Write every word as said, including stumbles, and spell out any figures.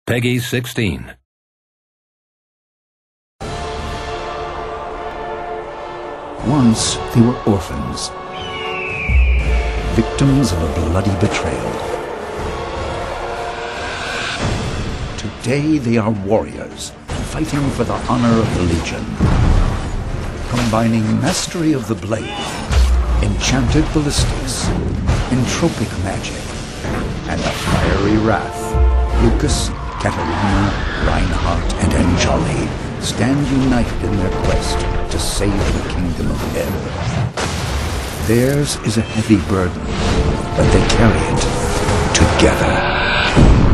Peggy sixteen. Once they were orphans, victims of a bloody betrayal. Today they are warriors, fighting for the honor of the Legion, combining mastery of the blade, enchanted ballistics, entropic magic, and the fiery wrath. Lucas, Katarina, Reinhardt, and Anjali stand united in their quest to save the kingdom of Ebb. Theirs is a heavy burden, but they carry it together.